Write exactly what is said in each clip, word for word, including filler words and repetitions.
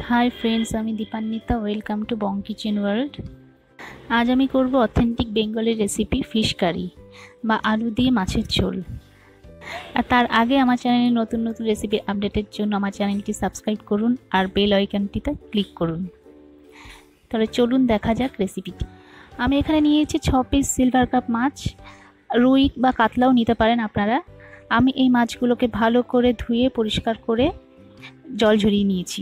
High friends, आमी Dipanwita. Welcome to Bong kitchen world. आज आमी करब अथेंटिक बेंगली रेसिपि फिश कारि बा आलू दिए माछेर झोल। और तार आगे आमार चैनेले नतून नतून रेसिपि आपडेटेर जोन्नो आमार चैनेलटी साबस्क्राइब करुन और बेल आइकनटीते क्लिक करुन। ताहले चलुन देखा जाक रेसिपिटी। आमी एखाने नियेछि छ पिस सिलभार काप माछ, रुई बा कातलाओ निते पारेन आपनारा। आमी एई माछगुलोके भालो करे धुए परिष्कार करे जल झरिये नियेछि।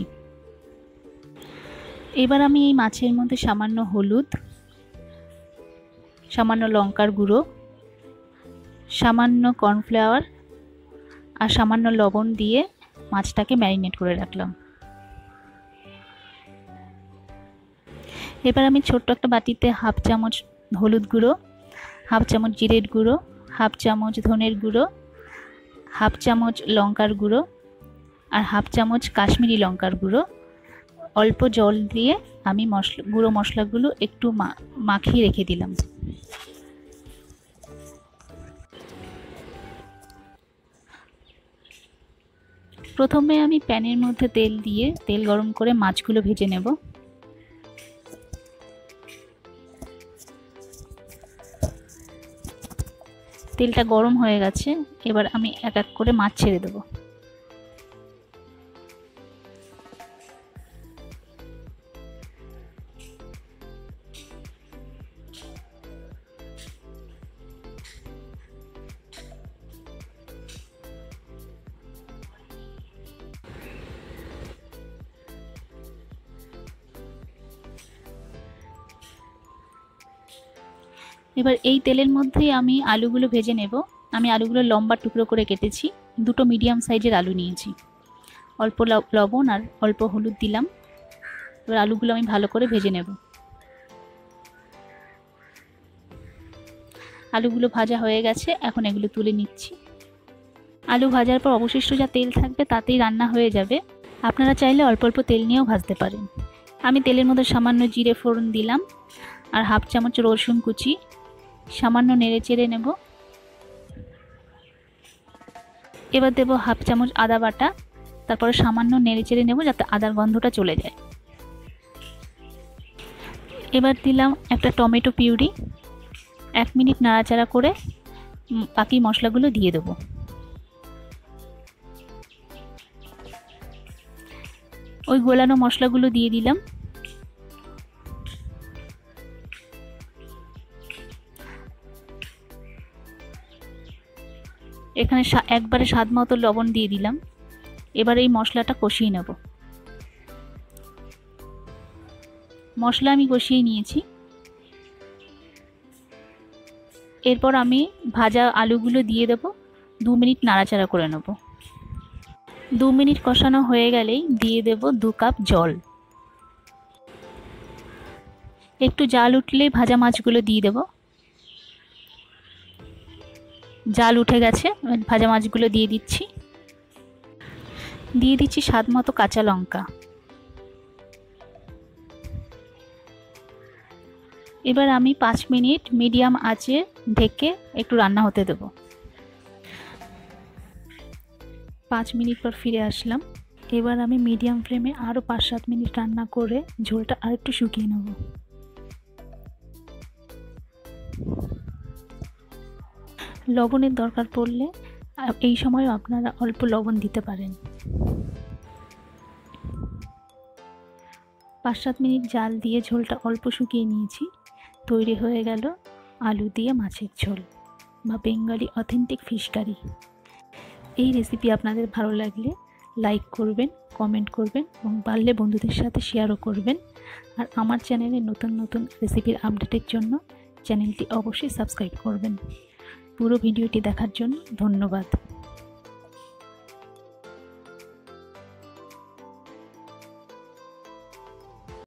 एबार आमी एई माछेर मধ্যে सामान्य हलुद, सामान्य लंकार गुঁড়ো, सामान्य कर्नफ्लावर और सामान्य लवण दिए माछटाके मैरिनेट करे राखलाम। एबार आमी छोट्ट एकटा बाटीते हाफ चामच हलुद गुঁড়ো, हाफ चामच जिरेर गुঁড়ো, हाफ चामच धनेर गुঁড়ো, हाफ चामच लंकार गुঁড়ো और हाफ चामच काश्मीरी लंकार गुঁড়ো अल्प जल दिए आमी मशला गुঁড়ো मशलागुलो एकटू माखिए रेखे दिलाम। प्रथमे आमी पैनेर मধ্যে तेल दिए तेल गरम करे माछगुलो भेजे नेब। तेलटा गरम हये गेছে, एबार आमी एक एक करे माछ छेड़े देब। এবার এই তেলের মধ্যেই আমি আলুগুলো ভেজে নেব। আমি আলুগুলো লম্বা টুকরো করে কেটেছি। দুটো মিডিয়াম সাইজের আলু নিয়েছি। অল্প লবণ আর অল্প হলুদ দিলাম। এবার আলুগুলো আমি ভালো করে ভেজে নেব। আলুগুলো ভাজা হয়ে গেছে, এখন এগুলো তুলে নিচ্ছি। আলু ভাজার পর অবশিষ্ট যা তেল থাকবে তাতেই রান্না হয়ে যাবে। আপনারা চাইলে অল্প অল্প তেল নিয়েও ভাজতে পারেন। আমি তেলের মধ্যে সামান্য জিরে ফোড়ন দিলাম আর হাফ চামচ রসুন কুচি सामान्य नेड़े चेड़े नेब। एबार देव हाफ चामच आदा बाटा, तारपर सामान्य नेड़े चेड़े नेब जाते आदार गन्धटा चले जाए। एबार दिलाम एकटा टमेटो पिउरी। एक मिनिट नाड़ाचाड़ा करे बाकी मशलागुलो दिए देब। ओई गोलानो मशलागुलो दिए दिलाम। এখানে একবারে স্বাদ মতো লবণ দিয়ে দিলাম। এবার এই মশলাটা কষিয়ে নেব। মশলা আমি কষিয়ে নিয়েছি। এরপর আমি ভাজা আলুগুলো দিয়ে দেব। দু মিনিট নাড়াচাড়া করে নেব। দু মিনিট কষানো হয়ে গেলেই দিয়ে দেব দু কাপ জল। একটু জাল উঠলেই ভাজা মাছগুলো দিয়ে দেব। জাল উঠে গেছে, ভাজা মাছগুলো দিয়ে দিচ্ছি। দিয়ে দিচ্ছি স্বাদ মতো কাঁচা লঙ্কা। এবার আমি পাঁচ মিনিট মিডিয়াম আঁচে ঢেকে একটু রান্না হতে দেব। পাঁচ মিনিট পর ফিরে আসলাম। এবার আমি মিডিয়াম ফ্লেমে আরও পাঁচ সাত মিনিট রান্না করে ঝোলটা আরেকটু শুকিয়ে নেব। লবণের দরকার পড়লে এই সময় আপনারা অল্প লবণ দিতে পারেন। পাঁচ সাত মিনিট জাল দিয়ে ঝোলটা অল্প শুকিয়ে নিয়েছি। তৈরি হয়ে গেল আলু দিয়ে মাছের ঝোল বা বেঙ্গলি অথেন্টিক ফিশ কারি। এই রেসিপি আপনাদের ভালো লাগলে লাইক করবেন, কমেন্ট করবেন এবং পারলে বন্ধুদের সাথে শেয়ারও করবেন। আর আমার চ্যানেলে নতুন নতুন রেসিপির আপডেটের জন্য চ্যানেলটি অবশ্যই সাবস্ক্রাইব করবেন। পুরো ভিডিওটি দেখার জন্য ধন্যবাদ।